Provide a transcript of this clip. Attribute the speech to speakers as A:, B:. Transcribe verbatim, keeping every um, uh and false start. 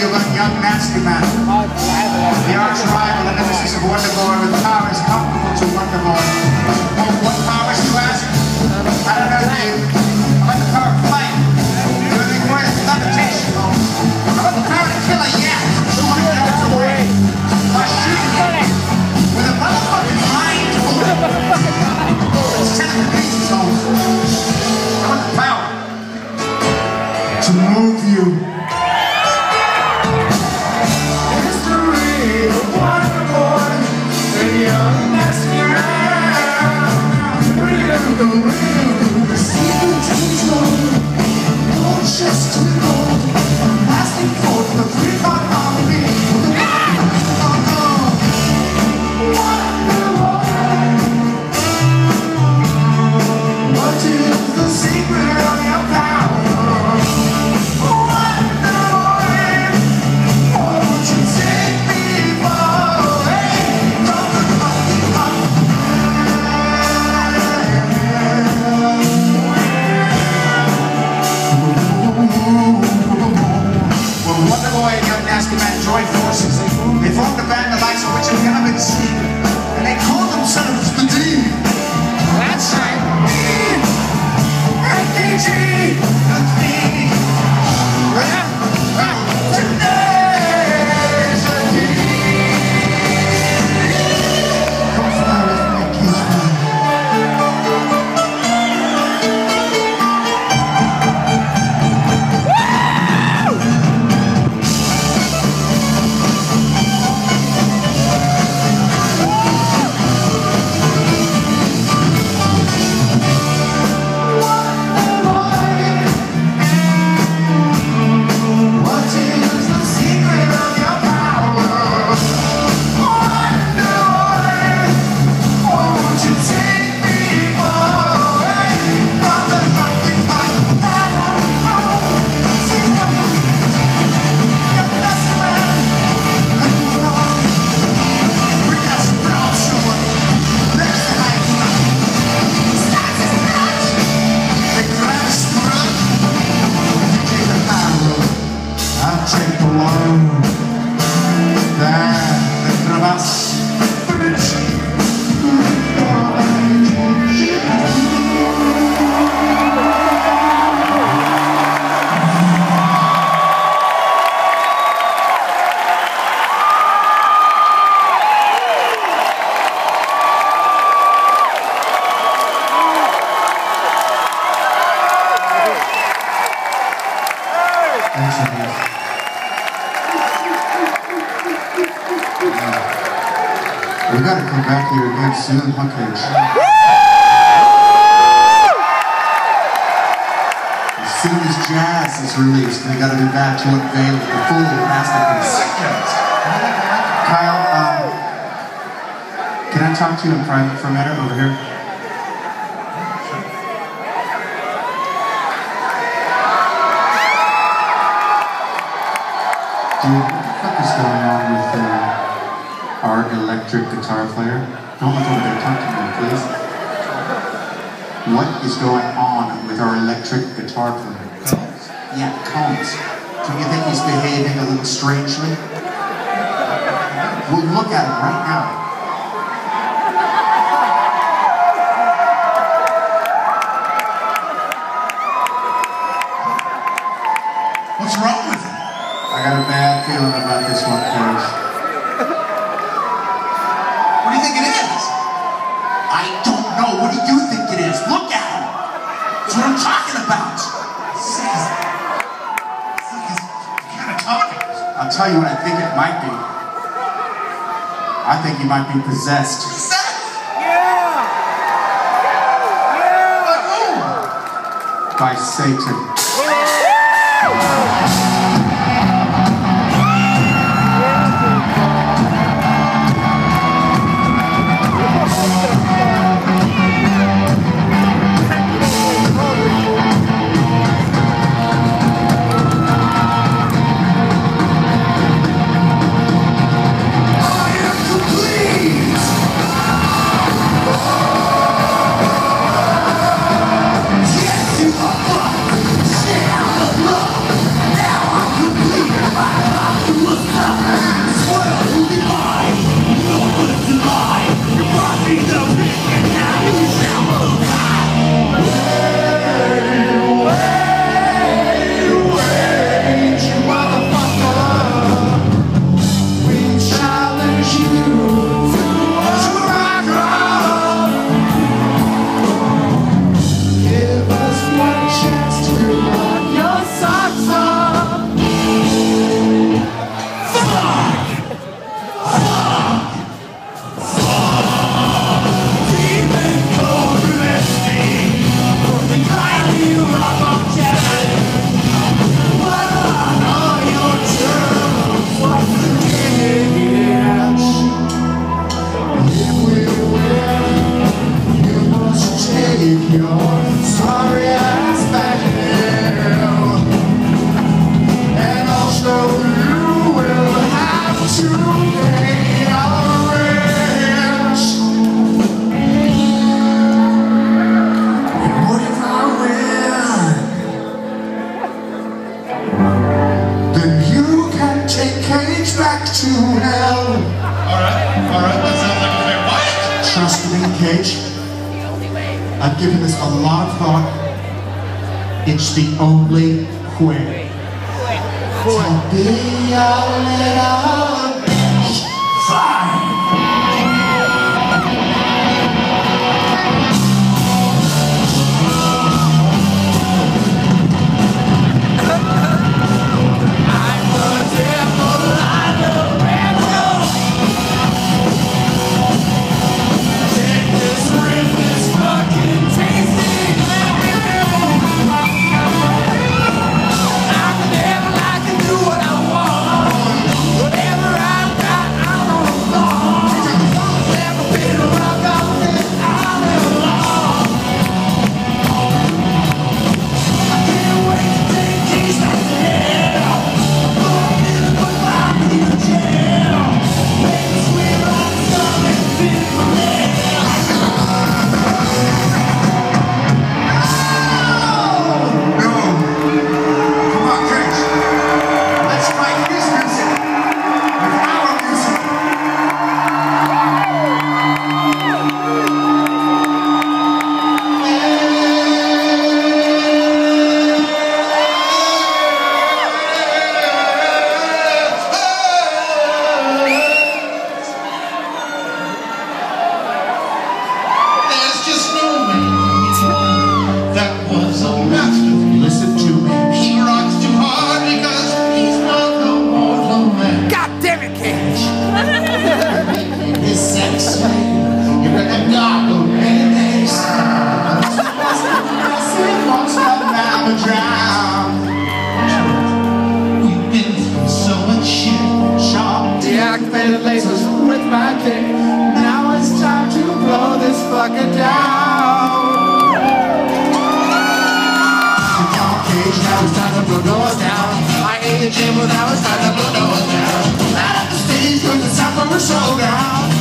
A: you about young nasty man. The arch rival and nemesis of Wonderboy with powers comparable to Wonderboy. Oh, what powers you ask? I don't know, dude. How about the power of flight? Doing more than levitation. How about the power to kill a yak two hundred yards away? By shooting it with a motherfucking mind bullet. It's telekinesis zone. How about the power to move you?
B: We gotta come back here again soon, okay? As soon as jazz is released, we gotta be back to unveil the full masterpiece. Kyle, um, can I talk to you in private for a minute over here? Dude, what the fuck is going on with uh, our electric guitar player? Don't look over there, talk to me, please. What is going on with our electric guitar player? Combs? Yeah, Combs. Don't you think he's behaving a little strangely? We'll look at him right now.
A: What's wrong with him?
B: I got a bad feeling about this one, Coach.
A: What do you think it is? I don't know. What do you think it is? Look at him. That's what I'm talking about. Kind of talking.
B: I'll tell you what I think it might be. I think he might be possessed.
A: Possessed? Yeah. Yeah. By who?
B: By Satan.
A: Yes, you are fucked. Shit out of love. Now I'm Cage back to hell.
C: Alright, alright, that sounds like a fair fight.
A: Trust me, Cage. I've given this a lot of thought. It's the only way. To be a little bitch. Fine.
D: Lasers with my kick. Now it's time to blow this fucker down.
A: Cage, now it's time to blow doors down.
D: I hate the gym, but now it's time to blow doors down.
A: Out of the stage, cause it's time for a showdown.